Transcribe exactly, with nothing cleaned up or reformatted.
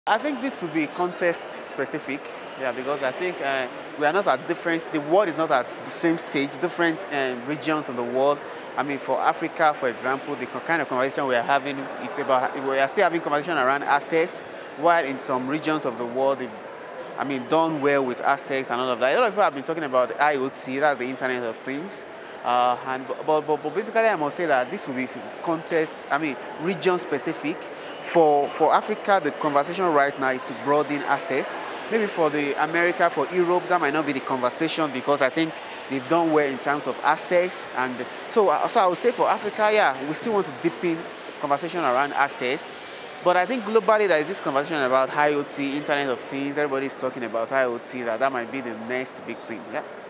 I think this will be context specific, yeah, because I think uh, we are not at different, the world is not at the same stage, different um, regions of the world. I mean, for Africa, for example, the kind of conversation we are having, it's about, we are still having conversation around access, while in some regions of the world, they've, I mean, done well with access and all of that. A lot of people have been talking about I O T, that's the Internet of Things. Uh, and but, but, but basically, I must say that this will be context, I mean, region specific. For, for Africa, the conversation right now is to broaden access. Maybe for the America, for Europe, that might not be the conversation because I think they've done well in terms of access. And so, so I would say for Africa, yeah, we still want to deepen conversation around access. But I think globally there is this conversation about I O T, Internet of Things. Everybody's talking about I O T, that that might be the next big thing. Yeah.